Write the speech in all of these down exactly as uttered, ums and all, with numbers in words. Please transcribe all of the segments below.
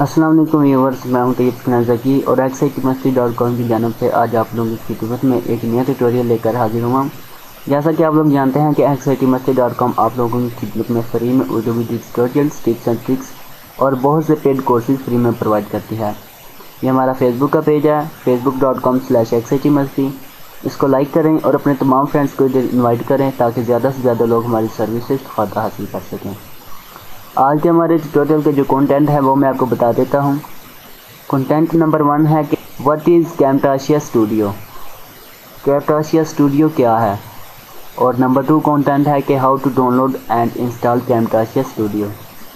अस्सलाम वालेकुम व्यूअर्स, मैं हूं तैयब ज़की और X I T Masti dot com की जानब से आज आप लोगों की खिदमत में एक नया ट्यूटोरियल लेकर हाजिर हुआ। जैसा कि आप लोग जानते हैं कि X I T Masti dot com आप लोगों की खिदमत में फ्री में Urdu video tutorials, tips and tricks और बहुत से पेड कोर्सेज फ्री में प्रोवाइड करती है। ये हमारा फेसबुक का पेज है, Facebook dot com slash X I T Masti. इसको लाइक करें और अपने तमाम फ्रेंड्स को इधर इन्वाइट करें ताकि ज़्यादा से ज़्यादा लोग हमारी सर्विस से फ़ायदा हासिल कर सकें। आज के हमारे ट्यूटोरियल के जो कंटेंट है वो मैं आपको बता देता हूँ। कंटेंट नंबर वन है कि what is Camtasia Studio, Camtasia Studio क्या है। और नंबर टू कंटेंट है कि how to download and install Camtasia Studio.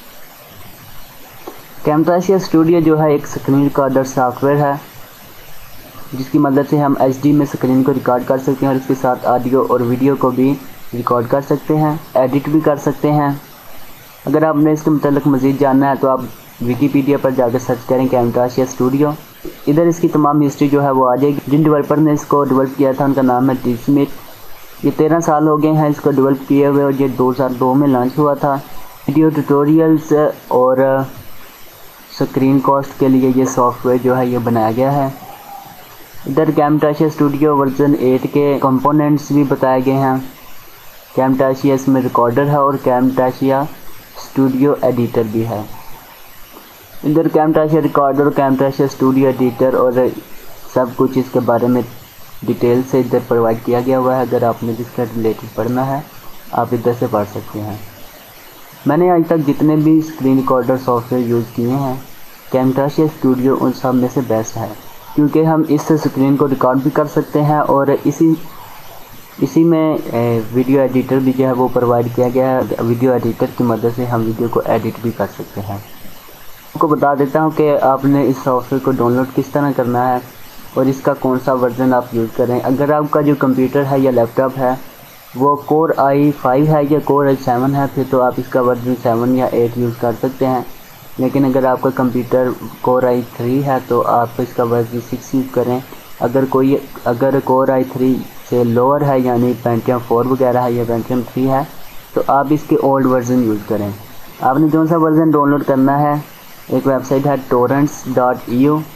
Camtasia Studio जो है एक स्क्रीन रिकॉर्डर सॉफ्टवेयर है जिसकी मदद से हम एच डी में स्क्रीन को रिकॉर्ड कर सकते हैं और इसके साथ ऑडियो और वीडियो को भी रिकॉर्ड कर सकते हैं, एडिट भी कर सकते हैं। अगर आपने इसके मतलब मज़ीद जानना है तो आप विकीपीडिया पर जाकर सर्च करें कैमटाशिया स्टूडियो। इधर इसकी तमाम हिस्ट्री जो है वो आ जाएगी। जिन डेवलपर ने इसको डेवलप किया था उनका नाम है टी स्मिथ। ये तेरह साल हो गए हैं इसको डेवलप किए हुए और ये दो हज़ार दो में लॉन्च हुआ था। वीडियो ट्यूटोरियल्स और स्क्रीन कास्ट के लिए ये सॉफ्टवेयर जो है ये बनाया गया है। इधर कैमटाशिया स्टूडियो वर्जन एट के कंपोनेंट्स भी बताए गए हैं। कैमटाशिया इसमें रिकॉर्डर है और कैमटाशिया स्टूडियो एडिटर भी है। इधर Camtasia recorder, Camtasia Studio editor और सब कुछ इसके बारे में डिटेल से इधर प्रोवाइड किया गया हुआ है। अगर आपने जिसका रिलेटेड पढ़ना है आप इधर से पढ़ सकते हैं। मैंने आज तक जितने भी स्क्रीन रिकॉर्डर सॉफ्टवेयर यूज़ किए हैं कैमटाशिया स्टूडियो उन सब में से बेस्ट है, क्योंकि हम इससे स्क्रीन को रिकॉर्ड भी कर सकते हैं और इसी इसी में वीडियो एडिटर भी जो है वो प्रोवाइड किया गया है। वीडियो एडिटर की मदद से हम वीडियो को एडिट भी कर सकते हैं। आपको बता देता हूं कि आपने इस सॉफ्टवेयर को डाउनलोड किस तरह करना है और इसका कौन सा वर्जन आप यूज़ करें। अगर आपका जो कंप्यूटर है या लैपटॉप है वो कोर आई फाइव है या कोर आई सेवन है फिर तो आप इसका वर्जन सेवन या एट यूज़ कर सकते हैं। लेकिन अगर आपका कंप्यूटर कोर आई थ्री है तो आप इसका वर्जन सिक्स यूज़ करें। अगर कोई अगर कोर आई थ्री से लोअर है यानी पेंटियम फोर वगैरह है या पेंटियम थ्री है तो आप इसके ओल्ड वर्जन यूज़ करें। आपने कौन सा वर्जन डाउनलोड करना है, एक वेबसाइट है टोरेंट्स डॉट ई यू,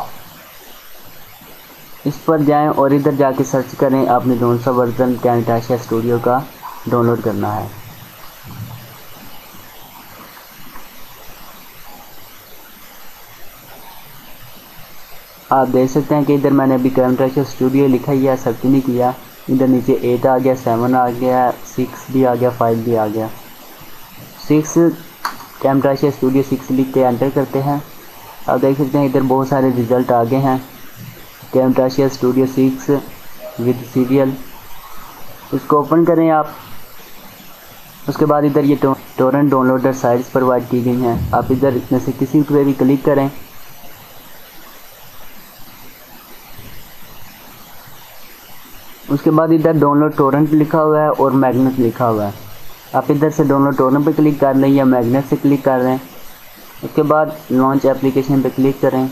इस पर जाएं और इधर जाके सर्च करें आपने कौन सा वर्जन कैमटाशिया स्टूडियो का डाउनलोड करना है। आप देख सकते हैं कि इधर मैंने अभी कैमटाशिया स्टूडियो लिखा ही है, सर्च नहीं किया। इधर नीचे एट आ गया, सेवन आ गया, सिक्स भी आ गया, फाइव भी आ गया। सिक्स कैमटाशिया स्टूडियो सिक्स लिख के एंटर करते हैं। आप देख सकते हैं इधर बहुत सारे रिज़ल्ट आ गए हैं। Camtasia Studio six with serial, इसको ओपन करें आप। उसके बाद इधर ये टोरेंट डाउनलोडर साइट्स प्रोवाइड की गई हैं। आप इधर इसमें से किसी पर भी क्लिक करें। उसके बाद इधर डाउनलोड टोरेंट लिखा हुआ है और मैग्नेट लिखा हुआ है। आप इधर से डाउनलोड टोरेंट पे क्लिक कर लें या मैग्नेट से क्लिक कर लें। उसके बाद लॉन्च एप्लीकेशन पे क्लिक करें।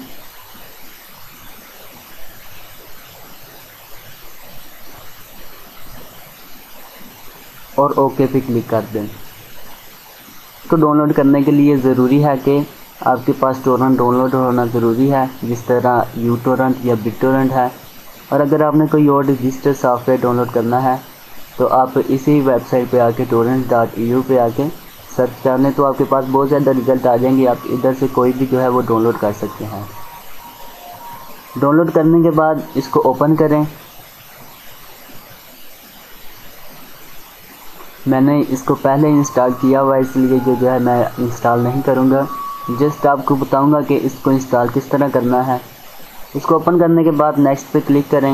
और ओके पे क्लिक कर दें। तो डाउनलोड करने के लिए ज़रूरी है कि आपके पास टोरेंट डाउनलोड होना ज़रूरी है, जिस तरह यू टोरेंट या बिट टोरेंट है। और अगर आपने कोई और रजिस्टर सॉफ्टवेयर डाउनलोड करना है तो आप इसी वेबसाइट पे आके टोरेंट्स डॉट ई यू पे आके सर्च कर लें तो आपके पास बहुत ज़्यादा रिज़ल्ट आ जाएंगे। आप इधर से कोई भी जो है वो डाउनलोड कर सकते हैं। डाउनलोड करने के बाद इसको ओपन करें। मैंने इसको पहले इंस्टॉल किया हुआ है इसलिए जो जो है मैं इंस्टॉल नहीं करूँगा, जस्ट आपको बताऊँगा कि इसको इंस्टॉल किस तरह करना है। इसको ओपन करने के बाद नेक्स्ट पे क्लिक करें।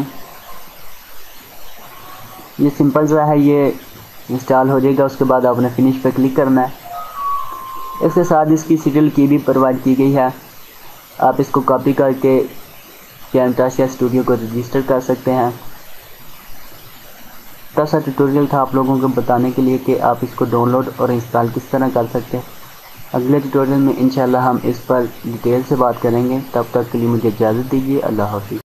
ये सिंपल सा है, ये इंस्टॉल हो जाएगा। उसके बाद आपने फिनिश पे क्लिक करना है। इसके साथ इसकी सीरियल की भी प्रोवाइड की गई है। आप इसको कॉपी करके कैमटाशिया स्टूडियो को रजिस्टर कर सकते हैं। छोटा सा ट्यूटोरियल था आप लोगों को बताने के लिए कि आप इसको डाउनलोड और इंस्टॉल किस तरह कर सकते हैं। अगले ट्यूटोरियल में इंशाल्लाह हम इस पर डिटेल से बात करेंगे। तब तक के लिए मुझे इजाज़त दीजिए। अल्लाह हाफ़िज़।